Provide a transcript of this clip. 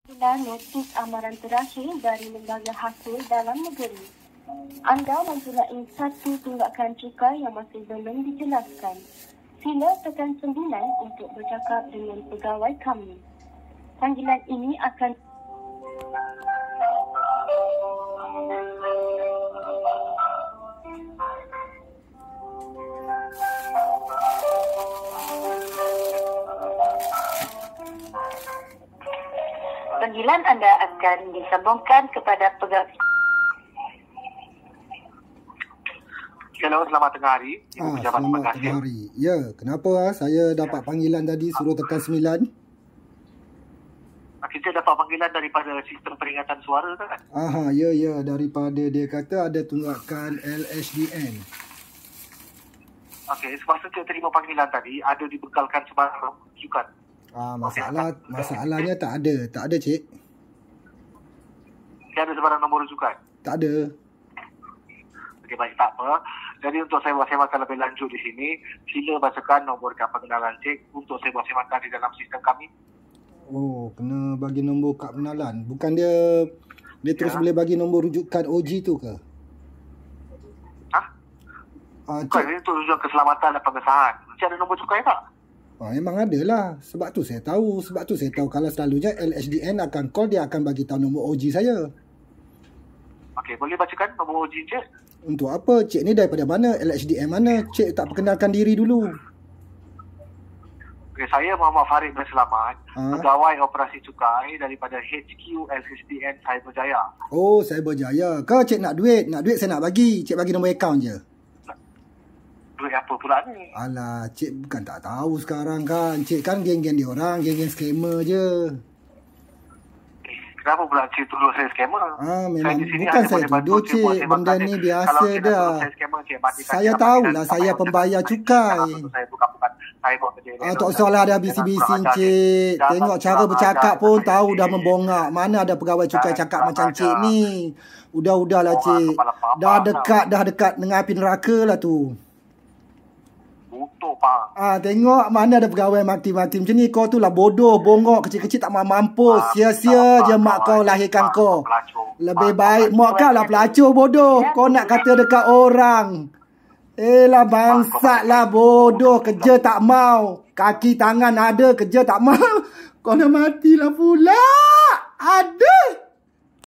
Inilah notis amaran terakhir dari Lembaga Hasil Dalam Negeri. Anda mempunyai satu tunggakan cukai yang masih belum dijelaskan. Sila tekan 9 untuk bercakap dengan pegawai kami. Panggilan ini akan... Panggilan anda akan disambungkan kepada pegawai. Hello, selamat tengah hari. Selamat tengah hari. Ya, kenapa saya dapat panggilan tadi suruh tekan 9? Kita dapat panggilan daripada sistem peringatan suara kan? Ya. Daripada dia kata ada tunggakan LHDN. Okey, semasa saya terima panggilan tadi, ada dibekalkan sebarang rujukan. Masalahnya tak ada, cik. Tiada sebarang nombor rujukan? Tak ada. Okey, baik, tak apa. Jadi untuk saya buat semakan lebih lanjut di sini, sila bacakan nombor kad pengenalan cik untuk saya buat semakan di dalam sistem kami. Oh, kena bagi nombor kad pengenalan. Bukan dia terus boleh bagi nombor rujukan OG tu ke? Bukan, ini untuk rujukan keselamatan dan pengesahan. Cik ada nombor cukai tak? Memang ada lah. Sebab tu saya tahu kalau selalunya LHDN akan call, dia akan bagi tahu nombor OG saya. Okey, boleh bacakan nombor OG cik? Untuk apa? Cik ni daripada mana? LHDN mana? Cik tak perkenalkan diri dulu. Okay, saya Muhammad Farid bin Selamat, pegawai operasi cukai daripada HQ LHDN Cyberjaya. Oh, Cyberjaya. Kau cik nak duit? Nak duit saya nak bagi. Cik bagi nombor akaun je. Duit apa pula ni? Alah, cik bukan tak tahu sekarang kan. Cik kan geng-geng dia orang, geng-geng scammer je. Kenapa pula cik tuduh saya scammer? Memang bukan saya tuduh cik. Benda ni biasa dah. Saya tahulah saya pembayar cukai. Tak usahlah ada bising-bising cik. Tengok cara bercakap pun tahu dah membongak. Mana ada pegawai cukai cakap macam cik ni. Udahlah cik. Dah dekat dengan api neraka lah tu. Butuh pak. Tengok mana ada pegawai mati-mati macam ni. Kau tu lah bodoh, bongok, kecil-kecil tak mampus. Sia-sia je mak kau lahirkan kau. Lebih baik mak kau lah pelacur bodoh. Kau nak kata dekat orang. Lah bangsat lah bodoh. Kerja tak mau. Kaki tangan ada, kerja tak mau. Kau nak matilah pula. Ada.